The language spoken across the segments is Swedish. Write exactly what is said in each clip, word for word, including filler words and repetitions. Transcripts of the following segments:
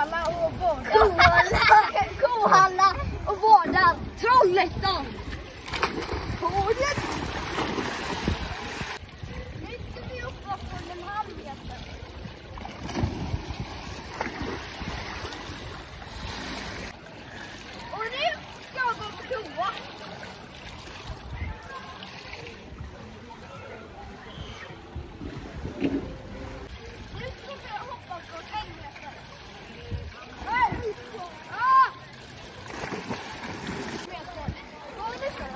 Kohala och Vårdan. Kohala och Vårdan. Trollhättan. Podiet. Nu ska vi upp på den här meter. Och nu ska jag gå på toa. Nu ska vi hoppa på en meter. Nej! Ah! Meter. Vad är det så då?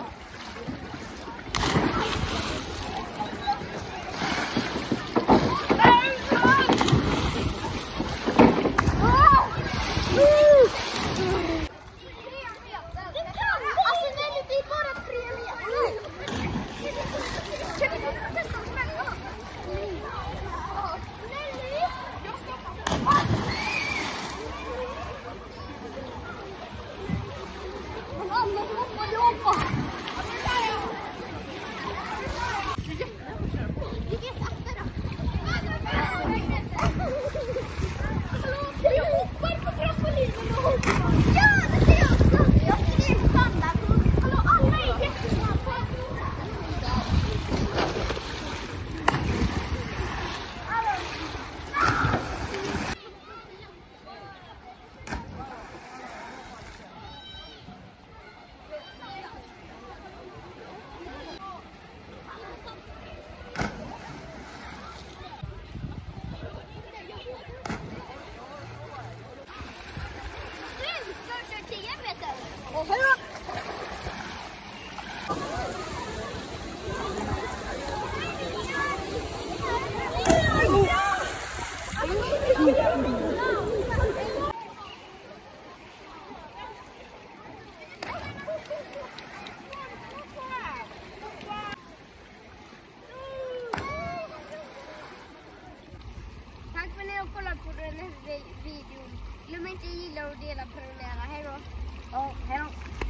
Tack för att ni har kollat på den här videon. Glöm inte att gilla och dela på den här. Hej då. Ja, hej då.